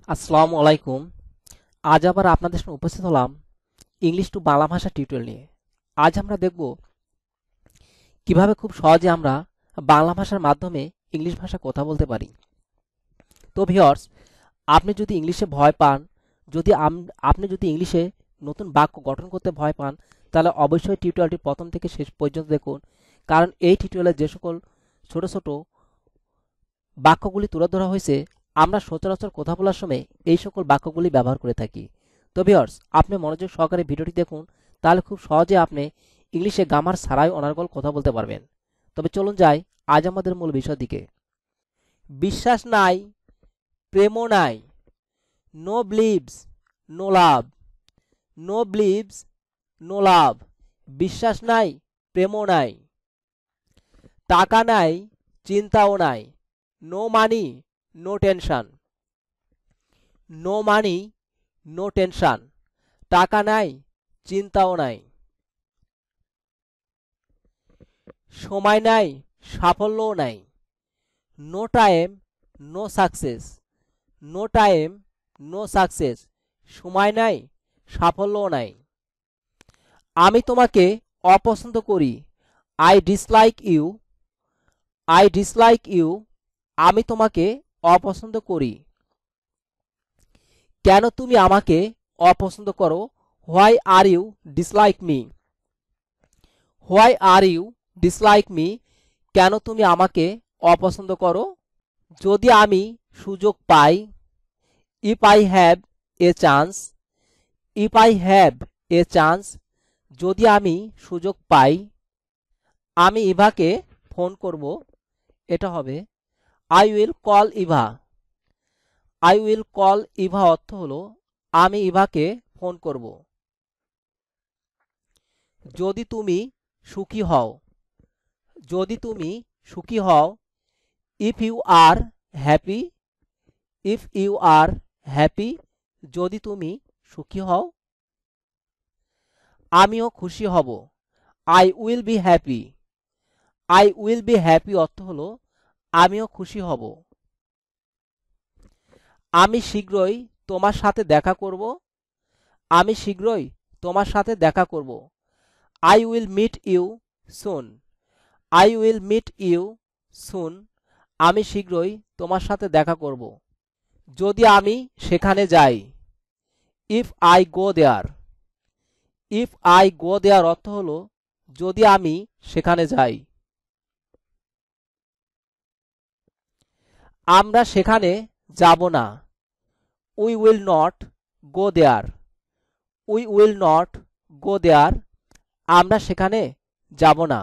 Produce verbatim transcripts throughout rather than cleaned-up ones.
আসসালামু আলাইকুম। আজ আবার আপনাদের সামনে উপস্থিত হলাম ইংলিশ টু বাংলা ভাষা টিউটোরিয়াল নিয়ে। আজ আমরা দেখব কিভাবে খুব সহজে আমরা বাংলা ভাষার মাধ্যমে ইংলিশ ভাষা কথা বলতে পারি। তো ভিউয়ার্স, আপনি যদি ইংলিশে ভয় পান, যদি আম- আপনি যদি ইংলিশে নতুন বাক্য গঠন করতে ভয় পান, তাহলে অবশ্যই টিউটোরিয়ালটি প্রথম থেকে শেষ পর্যন্ত দেখুন। কারণ এই টিউটোরিয়ালে যে সকল ছোট ছোট বাক্যগুলি তুলে ধরা হয়েছে, আমরা সচরাচর কথা বলার সময় এই সকল বাক্যগুলি ব্যবহার করে থাকি। তো ভিউয়ার্স, আপনি মনোযোগ সহকারে ভিডিওটি দেখুন, তাহলে খুব সহজে আপনি ইংলিশে গ্রামার ছাড়াই অনর্গল কথা বলতে পারবেন। তবে চলুন যাই আজ আমাদের মূল বিষয়ের দিকে। বিশ্বাস নাই, প্রেমও নাই। No believes, no love. No believes, no love. বিশ্বাস নাই, প্রেমও নাই। টাকা নাই, চিন্তাও নাই। No money, no tension. No money, no tension. টাকা নাই, চিন্তাও নাই। সময় নাই, সাফল্যও নাই। No time, no success. No time, no success. সময় নাই, সাফল্যও নাই। আমি তোমাকে অপছন্দ করি। I dislike you. I dislike you. আমি তোমাকে অপছন্দ করি। কেন তুমি আমাকে অপছন্দ করো? Why are you dislike me. Why are you dislike me. কেন তুমি আমাকে অপছন্দ করো? যদি আমি সুযোগ পাই। If I have a chance. If I have a chance. যদি আমি সুযোগ পাই। আমি ইভাকে ফোন করব। এটা হবে I will call Eva. I will call Eva অর্থ হলো আমি ইভাকে ফোন করব। যদি তুমি সুখী হও। যদি তুমি সুখী হও। If you are happy. If you are happy. যদি তুমি সুখী হও। আমিও খুশি হব। I will be happy. I will be happy অর্থ হলো আমিও খুশি হব। আমি শীঘ্রই তোমার সাথে দেখা করব। আমি শীঘ্রই তোমার সাথে দেখা করব। I will meet you soon. I will meet you soon. আমি শীঘ্রই তোমার সাথে দেখা করব। যদি আমি সেখানে যাই। If I go there. If I go there অর্থ হলো যদি আমি সেখানে যাই। আমরা সেখানে যাব না। We will not go there. We will not go there. আমরা সেখানে যাব না।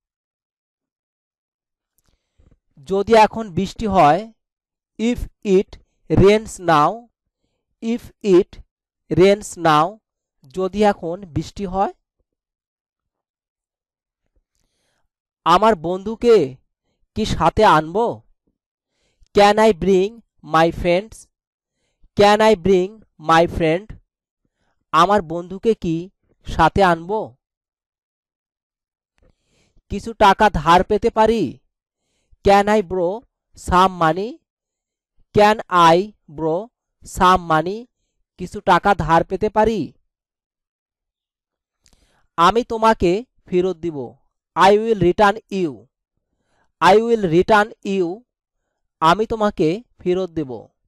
যদি এখন বৃষ্টি হয়। If it rains now. If it rains now. যদি এখন বৃষ্টি হয়। আমার বন্ধুকে কি সাথে আনবো? Can I bring my friends? Can I bring my friend? আমার বন্ধুকে কি সাথে আনবো? কিছু টাকা ধার পেতে পারি? Can I borrow some money? Can I borrow some money? কিছু টাকা ধার পেতে পারি? আমি তোমাকে ফেরত দিব। I will return you. I will return you. আমি তোমাকে ফেরত দেব।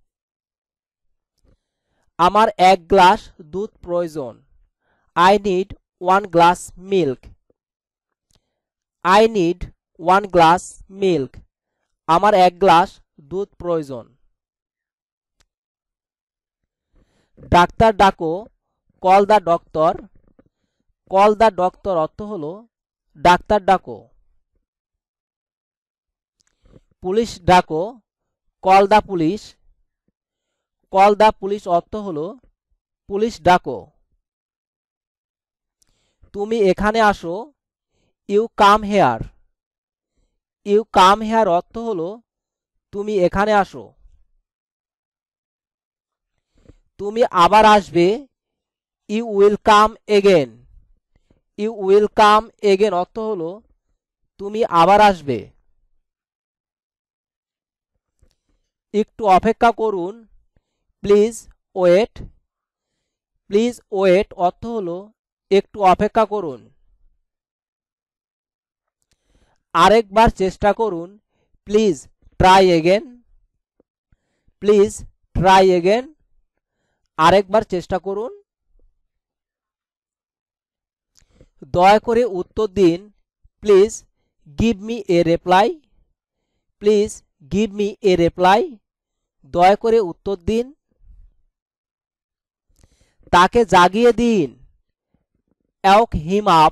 আমার এক গ্লাস দুধ প্রয়োজন। I need one glass milk. I need one glass milk. আমার এক গ্লাস দুধ প্রয়োজন। ডাক্তার ডাকো। Call the doctor. Call the doctor অর্থ হলো ডাক্তার ডাকো। পুলিশ ডাকো। Call the police. Call the police অর্থ হলো পুলিশ ডাকো। তুমি এখানে আসো। You come here. You come here অর্থ হলো তুমি এখানে আসো। তুমি আবার আসবে। You will come again. You will come again অর্থ হলো তুমি আবার আসবে। একটু অপেক্ষা করুন। প্লিজ ওয়েট, প্লিজ ওয়েট অর্থ হলো একটু অপেক্ষা করুন। আরেকবার চেষ্টা করুন, please try again, please try again, আরেকবার চেষ্টা করুন। দয়া করে উত্তর দিন, please give me a reply, please give me a reply, দয়া করে উত্তর দিন। তাকে জাগিয়ে দিন, অ্যাওক হিম আপ,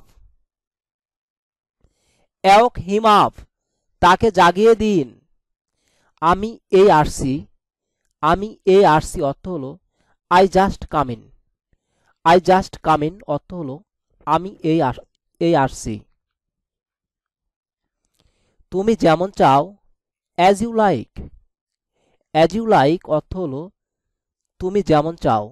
অ্যাওক হিম আপ, তাকে জাগিয়ে দিন। আমি এই আসছি, আমি এই আসছি অর্থ হলো I just come in, I just come in অর্থ হলো আমি এই এই আসছি। তুমি যেমন চাও, as you like, as you like অর্থ হলো তুমি যেমন চাও।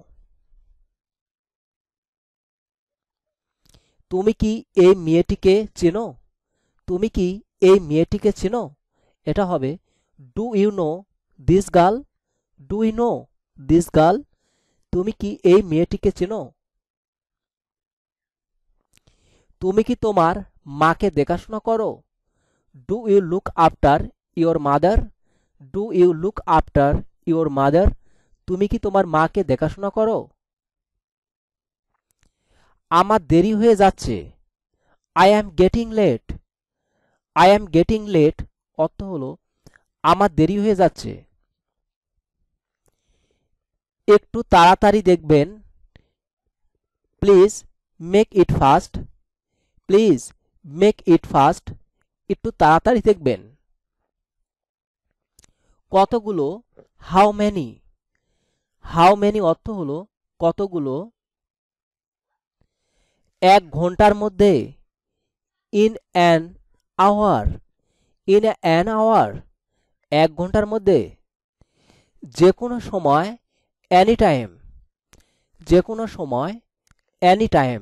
তুমি কি এই মেয়েটিকে চেনো, তুমি কি এই মেয়েটিকে চেনো, এটা হবে do you know this girl, do you know this girl, তুমি কি এই মেয়েটিকে চেনো। তুমি কি তোমার মাকে দেখাশোনা করো, do you look after your mother, do you look after your mother, তুমি কি তোমার মাকে দেখাশোনা করো। আমার দেরি হয়ে যাচ্ছে, I am getting late, I am getting late অর্থ হলো আমার দেরি হয়ে যাচ্ছে। একটু তাড়াতাড়ি দেখবেন, please make it fast, please make it fast, একটু তাড়াতাড়ি দেখবেন। কতগুলো, হাউ মেনি, হাউ মেনি অর্থ হলো কতগুলো। এক ঘন্টার মধ্যে, in an hour, in an hour, এক ঘন্টার মধ্যে। যে কোনো সময়, এনি টাইম, যে কোনো সময়, এনি টাইম।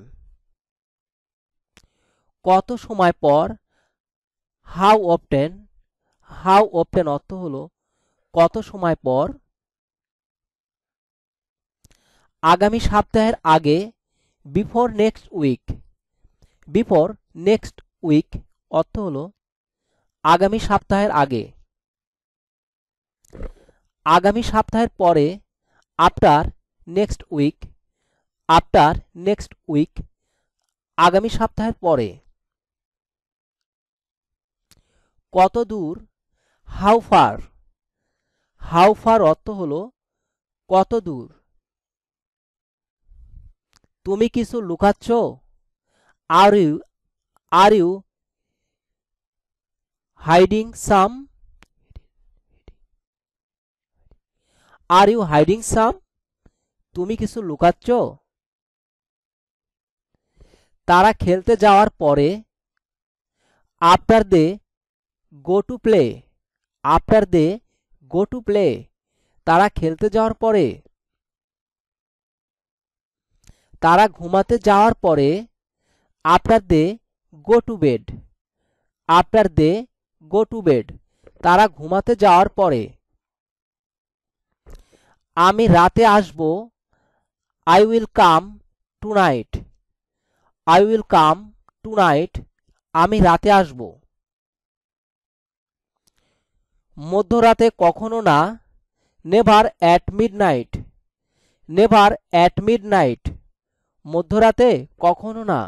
কত সময় পর, হাউ অফটেন, হাউ অফটেন অর্থ হলো কত সময় পর। আগামী সপ্তাহের আগে, before next week, before next week অর্থ হলো আগামী সপ্তাহের আগে। আগামী সপ্তাহের পরে, after next week, after next week, আগামী সপ্তাহের পরে। কত দূর, হাউ ফার, হাউ ফার অর্থ হলো কত দূর। তুমি কিছু লুকাচ্ছ, are you are you hiding some, are you hiding some, তুমি কিছু লুকাচ্ছ। তারা খেলতে যাওয়ার পরে, after they go to play, after they go to play, তারা খেলতে যাওয়ার পরে। তারা ঘুমাতে যাওয়ার পরে, after they go to bed, after they go to bed, তারা ঘুমাতে যাওয়ার পরে। আমি রাতে আসব, I will come tonight, I will come tonight, আমি রাতে আসব। মধ্যরাতে কখনো না, never at midnight, never at midnight, মধ্যরাতে কখনো না।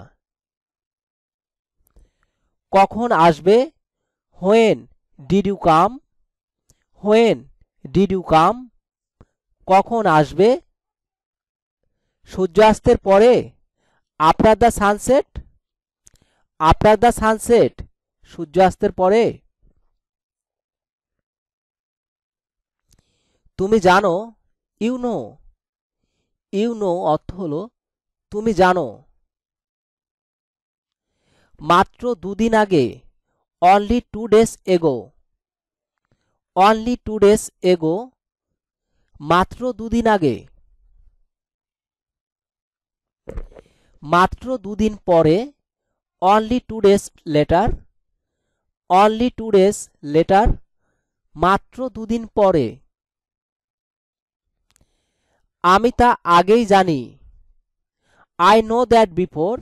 কখন আসবে, when did you come, when did you come, কখন আসবে। সূর্যাস্তের পরে, after the sunset, after the sunset, সূর্যাস্তের পরে। তুমি জানো, ইউ নো, ইউ নো অর্থ হলো তুমি জানো। মাত্র দুদিন আগে, only two days ago, only two days ago, মাত্র দুদিন আগে। মাত্র দুদিন পরে, only two days later, only two days later, মাত্র দুদিন পরে। আমি তা আগেই জানি। I know that before.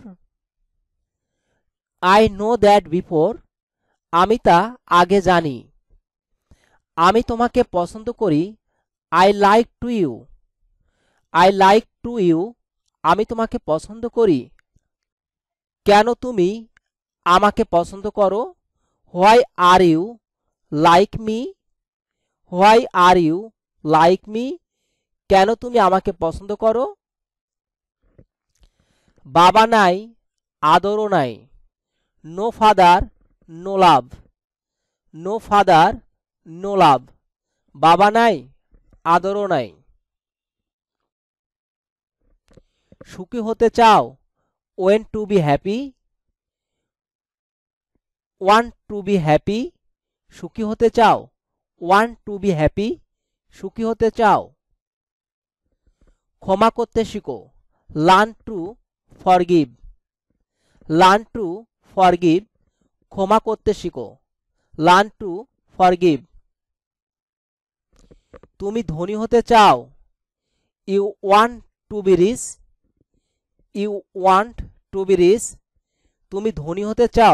I know that before. আমি তা আগে জানি। আমি তোমাকে পছন্দ করি। I like to you. I like to you. আমি তোমাকে পছন্দ করি। কেন তুমি আমাকে পছন্দ করো? Why are you like me? Why are you like me? কেন তুমি আমাকে পছন্দ করো? বাবা নাই, আদরও নাই। No father, no love. No father, no love. বাবা নাই, আদরও নাই। সুখী হতে চাও? Want to be happy. Want to be happy. সুখী হতে চাও? Want to be happy. সুখী হতে চাও? ক্ষমা করতে শিখো। Learn to forgive. Learn to forgive. ক্ষমা করতে শিখো। Learn to forgive. তুমি ধনী হতে চাও? You want to be rich. You want to be rich. তুমি ধনী হতে চাও?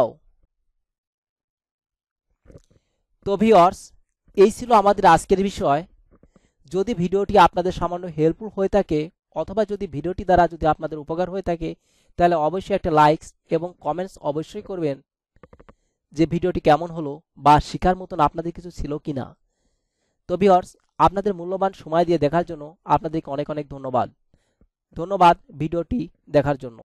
তো ভিউয়ার্স, এই ছিল আমাদের আজকের বিষয়। যদি ভিডিওটি আপনাদের সামান্য হেল্পফুল হয়ে থাকে অথবা যদি ভিডিওটি দ্বারা যদি আপনাদের উপকার হয়ে থাকে তাহলে অবশ্যই একটা লাইকস এবং কমেন্টস অবশ্যই করবেন যে ভিডিওটি কেমন হলো বা শেখার মতন আপনাদের কিছু ছিল কিনা। তো ভিউয়ার্স, আপনাদের মূল্যবান সময় দিয়ে দেখার জন্য আপনাদেরকে অনেক অনেক ধন্যবাদ। ধন্যবাদ ভিডিওটি দেখার জন্য।